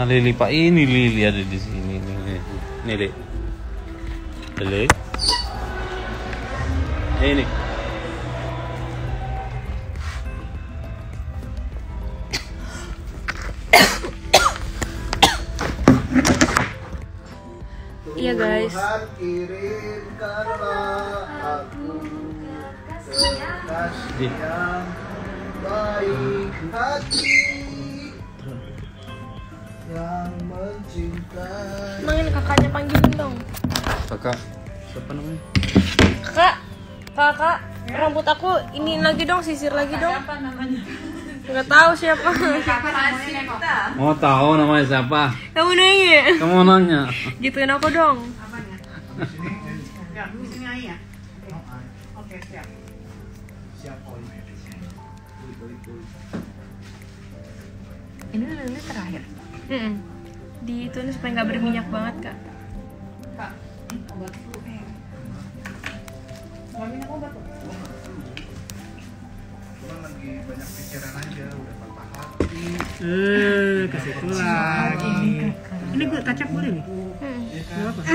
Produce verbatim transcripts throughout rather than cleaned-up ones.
Mana Lili Pak? Ini Lili ada di sini nih. Nih, Lili. Lili. Ini. Iya guys. Kirimkanlah aku kasih yang baik hati yang mencintai. Emang ini kakaknya panggilin dong. Kakak. Siapa namanya? Kakak, kakak, rambut aku ini lagi dong, sisir lagi dong. Siapa namanya? Nggak tahu siapa. Siapa namanya kita? Mau tahu namanya siapa? Kamu nanya. Kamu nanya. Gituin aku dong. Apanya? Ya, di sini Ayah. Oke, siap. Siap Oi. Ini lili terakhir. Mm-mm. Di itu nih supaya nggak berminyak banget kak. Kak, obat flu. Eh. Nggak minum obat tuh. Cuma lagi banyak pikiran aja, udah patah hati. Eh, ke situ lagi. Ini gue kacap boleh nih? Hmm. Gak apa?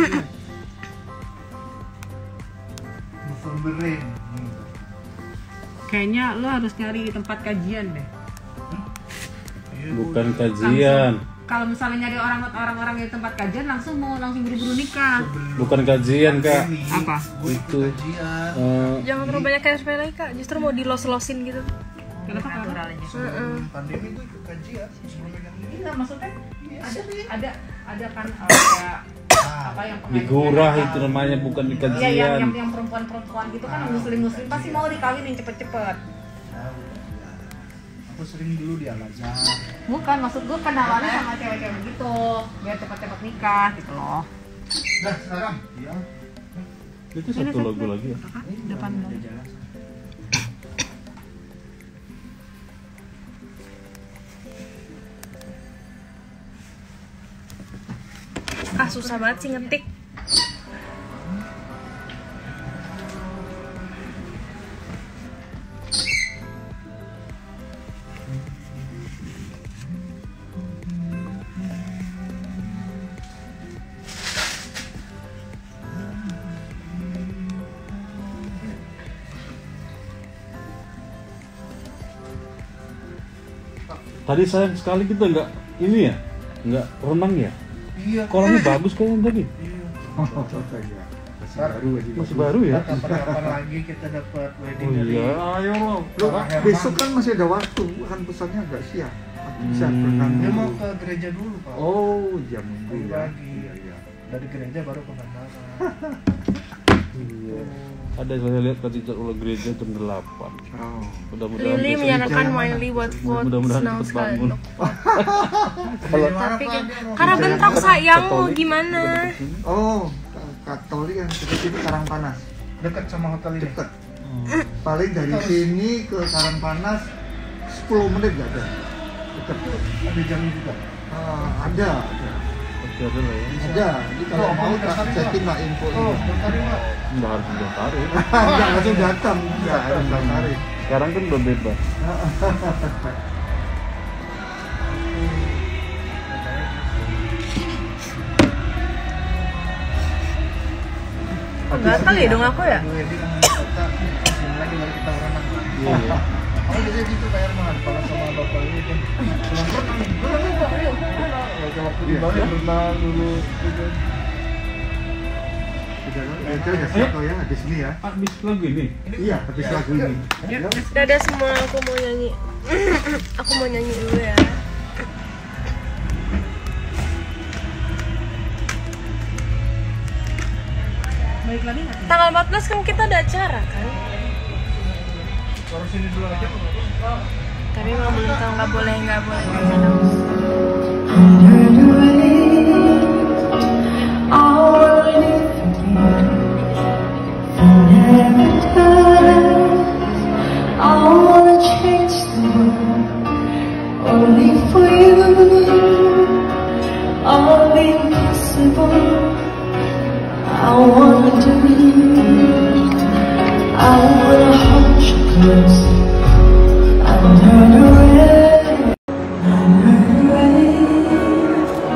Novemberin. Kayaknya lo harus nyari tempat kajian deh. Bukan kajian. Kalau misalnya nyari orang orang-orang di tempat kajian langsung mau langsung buru-buru nikah. Bukan kajian, Kak. Apa? Itu. Kajian. eh, Jangan terlalu banyak kayak sepele lagi kak. Justru mau dilos-losin gitu. Kenapa? Naturalnya. Sebelum pandemi gue ikut kajian. Sebelum pegang ini. Enggak, maksudnya ada ada ada kan uh, kayak apa yang di gurah itu namanya, bukan di Iya, yang kajian. yang, yang perempuan-perempuan gitu kan muslim-muslim pasti mau dikawinin cepet-cepet. Aku sering dulu di Al-Azhar. Bukan, maksud gue kenalannya sama cewek-cewek gitu biar cepet-cepet nikah gitu loh. Dah sekarang. Iya. Itu satu lagu lagi ya. Depan lo. Ah susah banget sih ngetik. Tadi sayang sekali kita nggak ini ya, nggak renang ya. Iya. Kolamnya bagus kayaknya tadi. Iya. Masih baru aja. Masih baru ya. Kapan-kapan lagi kita dapat wedding Oh dari iya, ayo lo. Loh, besok kan masih ada waktu, kan pesannya agak siang. Bisa Hmm. berenang Dia mau dulu. ke gereja dulu, Pak. Oh, jam minggu ya. Pagi. Iya, iya. Dari gereja baru ke bandara. Iya. Ada saya lihat tadi jadwal gereja jam delapan. Oh. Mudah-mudahan Lili besok- menyarankan jalan Miley buat vote Mudah-mudahan senang cepet sekali. bangun. Kalau Tapi kan karena bentrok sayang mau gimana? Oh, Ka- Katolik yang seperti itu Karangpanas. dekat sama hotel ini. Dekat. Paling dari sini ke Karangpanas sepuluh menit nggak ada. Dekat. Ada jam juga. Ah, ada, ada. Pasti ada lah ya. Ada. Jadi kalau Oh, mau mau tak daftarin, chatting Pak? lah info Oh, ini. daftarin, Pak. Nggak harus daftarin. Enggak langsung datang, enggak harus daftarin. Sekarang kan udah bebas. Gatal ya dong aku ya. Wedding kota, sini lagi baru kita berenang. Iya, iya. Oh, jadi gitu Pak Herman, para sama Bapak ini kan. Pulang berenang, berenang Pak, ayo. Ya, kalau waktu di Bali berenang dulu. gitu. Sudah itu ya satu ya di sini ya. Habis lagu ini. Iya, habis lagu ini. Dadah semua, aku mau nyanyi. Aku mau nyanyi dulu ya. Balik lagi nggak? Tanggal empat belas kan kita ada acara kan. Baru sini dulu aja. Tapi memang belum tahu nggak boleh nggak boleh. Only for you, all impossible. I wanna do it. I will hold you close. I'm not ready. I'm not ready.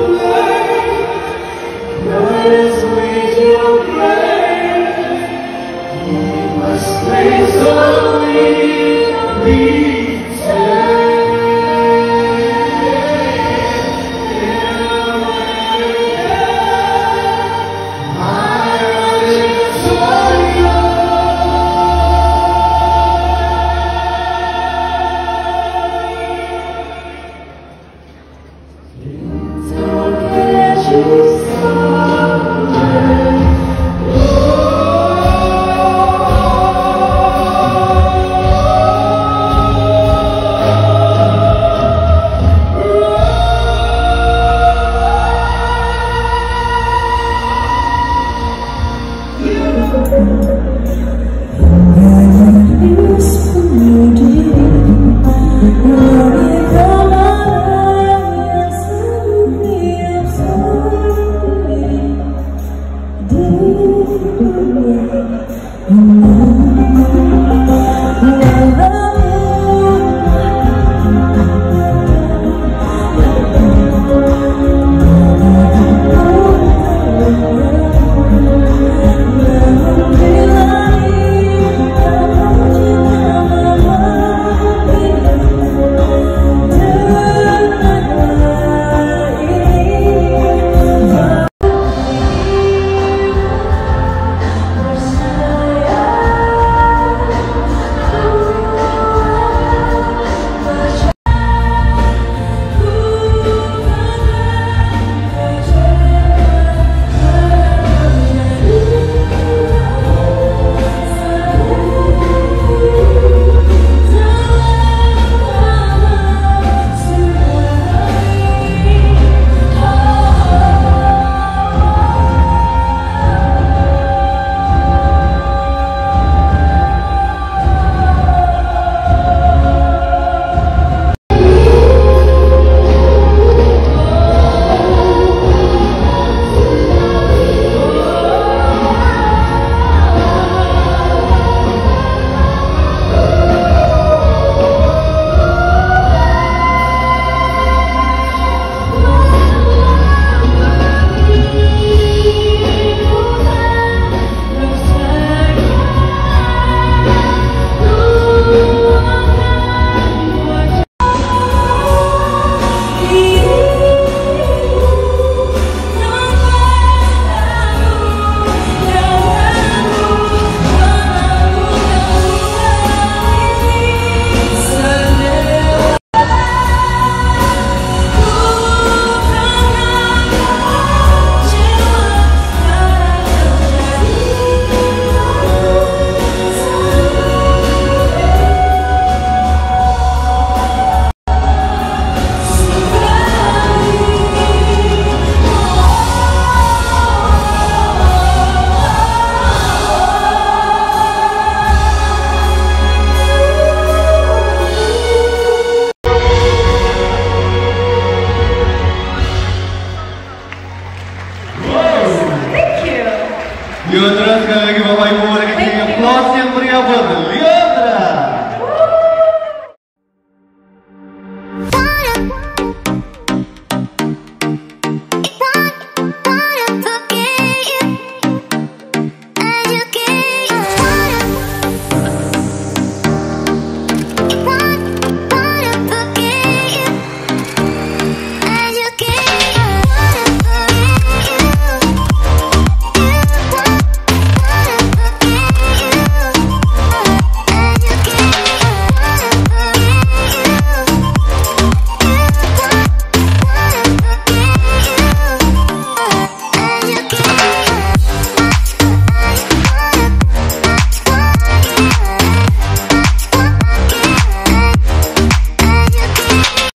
Yuk terus sekali lagi Bapak Ibu, boleh kasih applause yang meriah buat